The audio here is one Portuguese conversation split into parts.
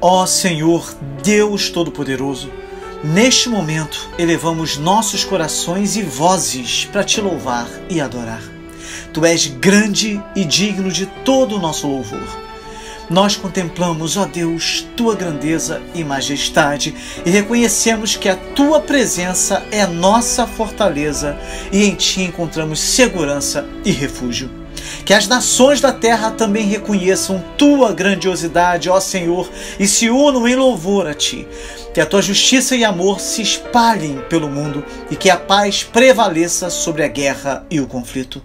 Ó Senhor, Deus Todo-Poderoso, neste momento elevamos nossos corações e vozes para te louvar e adorar. Tu és grande e digno de todo o nosso louvor. Nós contemplamos, ó Deus, tua grandeza e majestade e reconhecemos que a tua presença é nossa fortaleza e em ti encontramos segurança e refúgio. Que as nações da terra também reconheçam tua grandiosidade, ó Senhor, e se unam em louvor a ti. Que a tua justiça e amor se espalhem pelo mundo e que a paz prevaleça sobre a guerra e o conflito.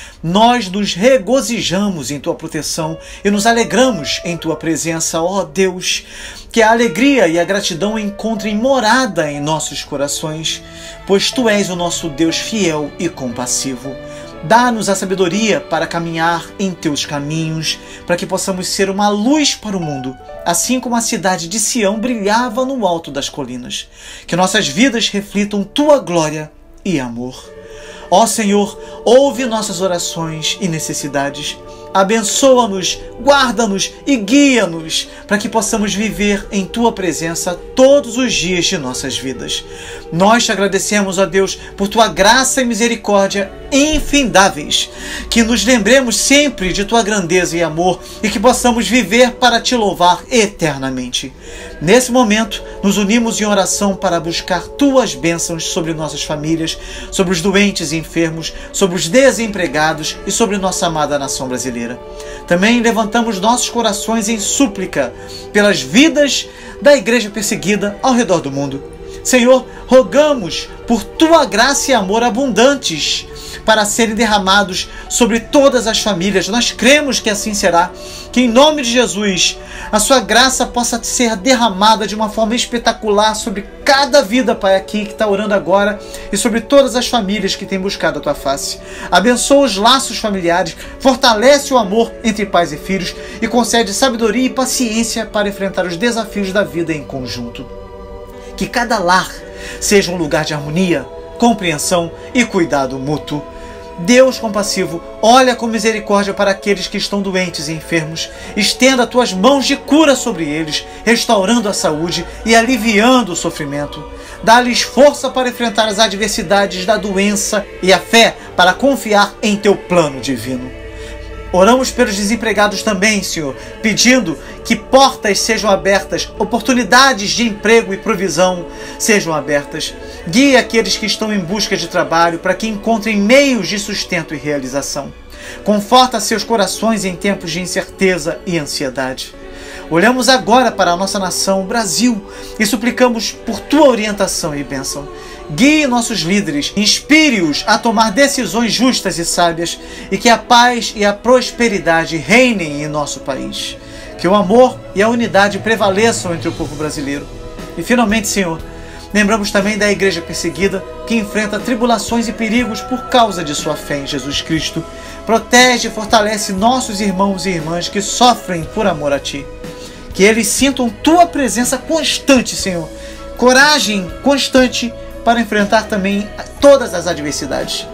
Nós nos regozijamos em tua proteção e nos alegramos em tua presença, ó Deus. Que a alegria e a gratidão encontrem morada em nossos corações, pois tu és o nosso Deus fiel e compassivo. Dá-nos a sabedoria para caminhar em teus caminhos, para que possamos ser uma luz para o mundo, assim como a cidade de Sião brilhava no alto das colinas. Que nossas vidas reflitam tua glória e amor. Ó Senhor, ouve nossas orações e necessidades. Abençoa-nos, guarda-nos e guia-nos para que possamos viver em tua presença todos os dias de nossas vidas. Nós te agradecemos, ó Deus, por tua graça e misericórdia infindáveis. Que nos lembremos sempre de tua grandeza e amor e que possamos viver para te louvar eternamente. Nesse momento, nos unimos em oração para buscar tuas bênçãos sobre nossas famílias, sobre os doentes e enfermos, sobre os desempregados e sobre nossa amada nação brasileira. Também levantamos nossos corações em súplica pelas vidas da igreja perseguida ao redor do mundo. Senhor, rogamos por tua graça e amor abundantes para serem derramados sobre todas as famílias. Nós cremos que assim será, que em nome de Jesus a sua graça possa ser derramada de uma forma espetacular sobre cada vida, Pai, aqui que está orando agora e sobre todas as famílias que têm buscado a tua face. Abençoa os laços familiares, fortalece o amor entre pais e filhos e concede sabedoria e paciência para enfrentar os desafios da vida em conjunto. Que cada lar seja um lugar de harmonia, compreensão e cuidado mútuo. Deus compassivo, olha com misericórdia para aqueles que estão doentes e enfermos. Estenda tuas mãos de cura sobre eles, restaurando a saúde e aliviando o sofrimento. Dá-lhes força para enfrentar as adversidades da doença e a fé para confiar em teu plano divino. Oramos pelos desempregados também, Senhor, pedindo que portas sejam abertas, oportunidades de emprego e provisão sejam abertas. Guia aqueles que estão em busca de trabalho para que encontrem meios de sustento e realização. Conforta seus corações em tempos de incerteza e ansiedade. Olhamos agora para a nossa nação, o Brasil, e suplicamos por tua orientação e bênção. Guie nossos líderes, inspire-os a tomar decisões justas e sábias e que a paz e a prosperidade reinem em nosso país. Que o amor e a unidade prevaleçam entre o povo brasileiro. E finalmente, Senhor, lembramos também da igreja perseguida que enfrenta tribulações e perigos por causa de sua fé em Jesus Cristo. Protege e fortalece nossos irmãos e irmãs que sofrem por amor a Ti. Que eles sintam Tua presença constante, Senhor. Coragem constante para enfrentar também todas as adversidades.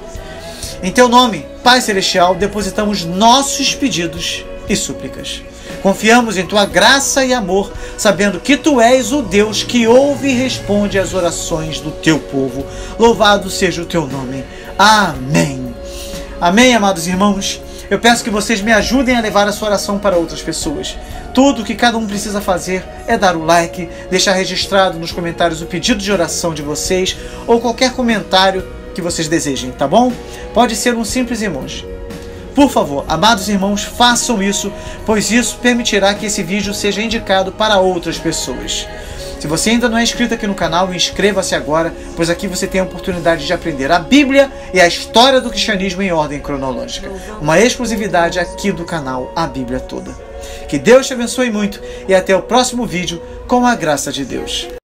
Em Teu nome, Pai Celestial, depositamos nossos pedidos e súplicas. Confiamos em Tua graça e amor, sabendo que Tu és o Deus que ouve e responde às orações do Teu povo. Louvado seja o Teu nome. Amém. Amém, amados irmãos. Eu peço que vocês me ajudem a levar a sua oração para outras pessoas. Tudo o que cada um precisa fazer é dar o like, deixar registrado nos comentários o pedido de oração de vocês ou qualquer comentário que vocês desejem, tá bom? Pode ser um simples emoji. Por favor, amados irmãos, façam isso, pois isso permitirá que esse vídeo seja indicado para outras pessoas. Se você ainda não é inscrito aqui no canal, inscreva-se agora, pois aqui você tem a oportunidade de aprender a Bíblia e a história do cristianismo em ordem cronológica. Uma exclusividade aqui do canal, a Bíblia toda. Que Deus te abençoe muito e até o próximo vídeo, com a graça de Deus.